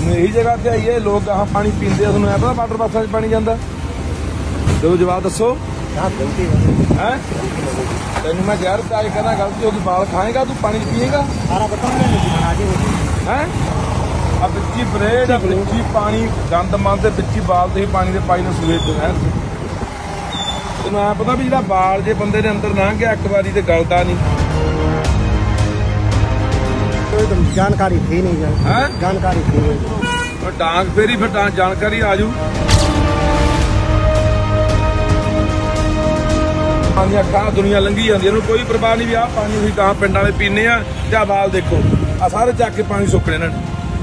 यही जगह ते आइए लोग कहाँ पानी पीते हैं, पता वाटर बक्सा पानी जाता। तो जवाब दसो है तेन मैं जहर आज कहना गलती होगी, बाल खाएगा तू पानी पिएगा है बिच्ची ब्रेड बिच्ची पानी गंद मंद बिच्ची बाल तो ही पानी के पाई ने सूए है तेन ऐ पता भी जो बाल जे बंदे ने अंदर लंघ गया एक बारी तो गलता नहीं। जानकारी थी नहीं है जानकारी थी डांग फेरी फिर जानकारी आजू अखा दुनिया लंघी जाती है कोई परवाह नहीं भी आ पानी अं कहाँ पिंड में पीने आ बाल देखो आ सारे चक के पानी सुकने इन्होंने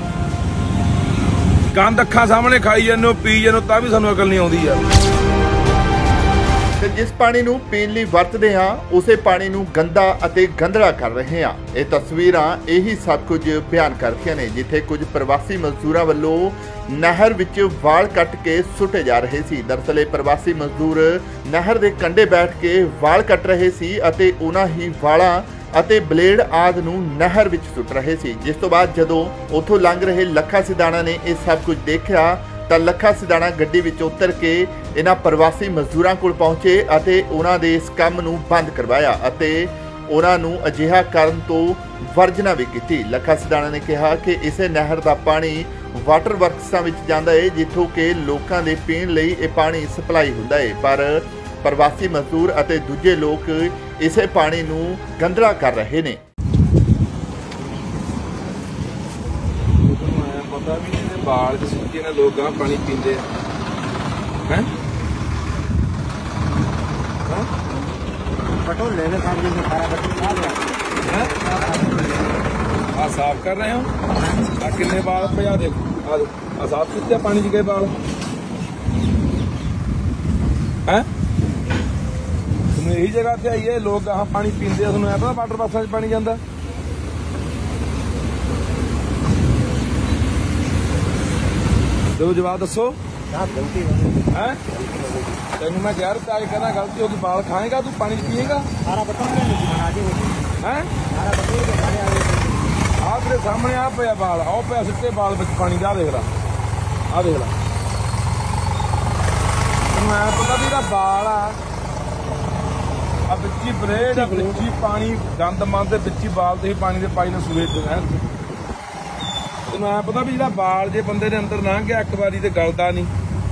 गंद अखा सामने खाई जाने पी जाने ता भी सानू अकल नहीं आती यार। ਤੇ ਜਿਸ ਪਾਣੀ ਨੂੰ ਪੀਣ ਲਈ ਵਰਤਦੇ ਹਾਂ ਉਸੇ ਪਾਣੀ ਨੂੰ ਗੰਦਾ ਅਤੇ ਗੰਧਲਾ ਕਰ ਰਹੇ ਹਾਂ। ਇਹ ਤਸਵੀਰਾਂ ਇਹੀ ਸਭ ਕੁਝ ਬਿਆਨ ਕਰਦੀਆਂ ਨੇ ਜਿੱਥੇ ਕੁਝ ਪ੍ਰਵਾਸੀ ਮਜ਼ਦੂਰਾਂ ਵੱਲੋਂ ਨਹਿਰ ਵਿੱਚ ਵਾਲ ਕੱਟ ਕੇ ਸੁੱਟੇ ਜਾ ਰਹੇ ਸੀ। ਦਰਅਸਲ ਇਹ ਪ੍ਰਵਾਸੀ ਮਜ਼ਦੂਰ ਨਹਿਰ ਦੇ ਕੰਢੇ ਬੈਠ ਕੇ ਵਾਲ ਕੱਟ ਰਹੇ ਸੀ ਅਤੇ ਉਹਨਾਂ ਹੀ ਵਾਲਾਂ ਅਤੇ ਬਲੇਡ ਆਦਿ ਨੂੰ ਨਹਿਰ ਵਿੱਚ ਸੁੱਟ ਰਹੇ ਸੀ। ਜਿਸ ਤੋਂ ਬਾਅਦ ਜਦੋਂ ਉੱਥੋਂ ਲੰਘ ਰਹੇ ਲੱਖਾ ਸਿਧਾਣਾ ਨੇ ਇਹ ਸਭ ਕੁਝ ਦੇਖਿਆ ਤਾਂ ਲੱਖਾ ਸਿਧਾਣਾ ਗੱਡੀ ਵਿੱਚ ਉਤਰ ਕੇ ਇਹਨਾਂ ਪ੍ਰਵਾਸੀ ਮਜ਼ਦੂਰਾਂ ਕੋਲ ਪਹੁੰਚੇ ਅਤੇ ਉਹਨਾਂ ਦੇ ਇਸ ਕੰਮ ਨੂੰ ਬੰਦ ਕਰਵਾਇਆ ਅਤੇ ਉਹਨਾਂ ਨੂੰ ਅਜਿਹਾ ਕਰਨ ਤੋਂ ਵਰਜਨਾ ਵੀ ਕੀਤੀ। ਲੱਖਾ ਸਿਧਾਣਾ ਨੇ ਕਿਹਾ ਕਿ ਇਸੇ ਨਹਿਰ ਦਾ ਪਾਣੀ ਵਾਟਰ ਵਰਕਸਾਂ ਵਿੱਚ ਜਾਂਦਾ ਹੈ ਜਿੱਥੋਂ ਕਿ ਲੋਕਾਂ ਦੇ ਪੀਣ ਲਈ ਇਹ ਪਾਣੀ ਸਪਲਾਈ ਹੁੰਦਾ ਹੈ, ਪਰ ਪ੍ਰਵਾਸੀ ਮਜ਼ਦੂਰ ਅਤੇ ਦੂਜੇ ਲੋਕ ਇਸੇ ਪਾਣੀ ਨੂੰ ਗੰਧਲਾ ਕਰ ਰਹੇ ਨੇ। पता भी नहीं बाल सुके ने लोग पानी पीते हैं साफ कर रहे हो किन्ने बाल पे आ देखो आ साफ किते पानी च गए बाल हैं यही जगह ते आइए लोग कहाँ पानी पीते हैं, पता वाटर बक्सा पानी जाता। तो जवाब दसो है तेन मैं जहर आज कहना गलती होगी, बाल खाएगा तू पानी पिएगा है आप तेरे सामने आ पे बाल आओ पे सिट्टे बाल बच पानी का देख रहा आ देख ला मैं पता भी बाल आ बिच्ची ब्रेड बिच्ची पानी गंद मंद बिच्ची बाल तो ही पानी के पाई ने सूए है तेन ऐ पता भी जो बाल जे बंदे ने अंदर लंघ गया एक बारी तो गलता नहीं।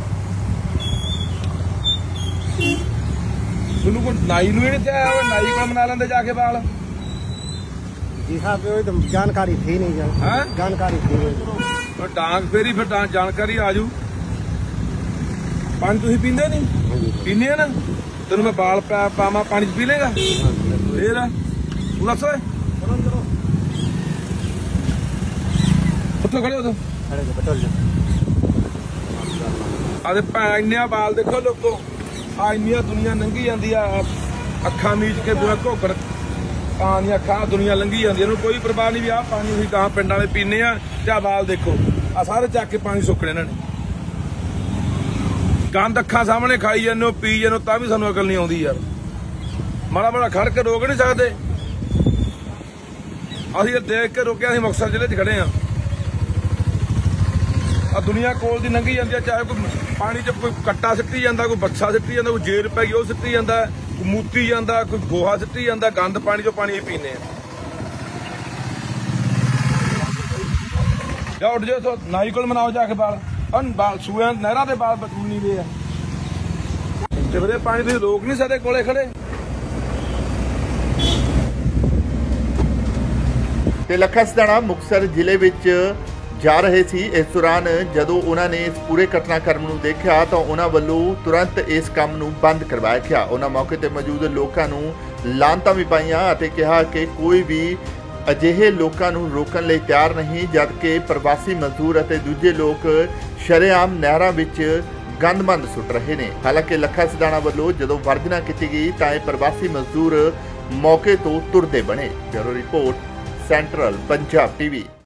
तेन कोई नाई नूई नहीं चाहे नाई को मना लेंदे जाके बाल जी साहब तो जानकारी थी नहीं है जानकारी थी डांग फेरी फिर जानकारी आजू पानी तुम पींदे नहीं पीने ना तेन मैं बाल पावा पानी पी लेगा फिर तू दस खड़े हो इन्ने बाल देखो लोगो इन्निया दुनिया लंघी जाती अखा मीच के घोगड़ पानी अखा दुनिया लंघी जाती कोई परवाह नहीं भी आ पानी अं कहाँ पिंड में पीने आ बाल देखो आ सारे चक के पानी सुकने इन्होंने गंद अखा सामने खाई जाने पी जाने ता भी सानू अकल नहीं आती यार। माड़ा माड़ा खड़ के रोक नहीं सकते असीं देख के रोके असीं मुक्तसर जिले च खड़े हाँ दुनिया कोल दी लंघी जाती है चाहे कोई पानी च कोई कट्टा सिट्टी जाता कोई बक्सा सिट्टी जाता कोई जेर पै गई वो सिट्टी जाता कोई मूती जाता कोई गोहा सिट्टी जाता गंद पानी चो पानी पीने या उठ जाओ नाई को मनाओ जाके बाल बाल सूए नहर के बाल बचूनी दे पानी तुम रोक नहीं सकते कोले खड़े। ਲੱਖਾ ਸਿਧਾਣਾ ਮੁਕਤਸਰ ਜ਼ਿਲ੍ਹੇ ਵਿੱਚ ਜਾ ਰਹੇ ਸੀ। ਇਸ ਦੌਰਾਨ ਜਦੋਂ ਉਹਨਾਂ ਨੇ ਇਸ ਪੂਰੇ ਘਟਨਾਕ੍ਰਮ ਨੂੰ ਦੇਖਿਆ ਤਾਂ ਉਹਨਾਂ ਵੱਲੋਂ ਤੁਰੰਤ ਇਸ ਕੰਮ ਨੂੰ ਬੰਦ ਕਰਵਾਇਆ ਗਿਆ। ਉਹਨਾਂ ਮੌਕੇ ਤੇ ਮੌਜੂਦ ਲੋਕਾਂ ਨੂੰ ਲਾਂਤਾਂ ਵੀ ਪਾਈਆਂ ਅਤੇ ਕਿਹਾ ਕਿ ਕੋਈ ਵੀ ਅਜਿਹੇ ਲੋਕਾਂ ਨੂੰ ਰੋਕਣ ਲਈ ਤਿਆਰ ਨਹੀਂ ਜਦਕਿ ਪ੍ਰਵਾਸੀ ਮਜ਼ਦੂਰ ਅਤੇ ਦੂਜੇ ਲੋਕ ਸ਼ਰੇਆਮ ਨਹਿਰਾਂ ਵਿੱਚ ਗੰਦਮੰਦ ਸੁੱਟ ਰਹੇ ਨੇ। ਹਾਲਾਂਕਿ ਲੱਖਾ ਸਿਧਾਣਾ ਵੱਲੋਂ ਜਦੋਂ ਵਰਜਨਾ ਕੀਤੀ ਗਈ ਤਾਂ ਇਹ ਪ੍ਰਵਾਸੀ ਮਜ਼ਦੂਰ ਮੌਕੇ ਤੋਂ ਤੁਰਦੇ ਬਣੇ। Bureau report central Punjab TV.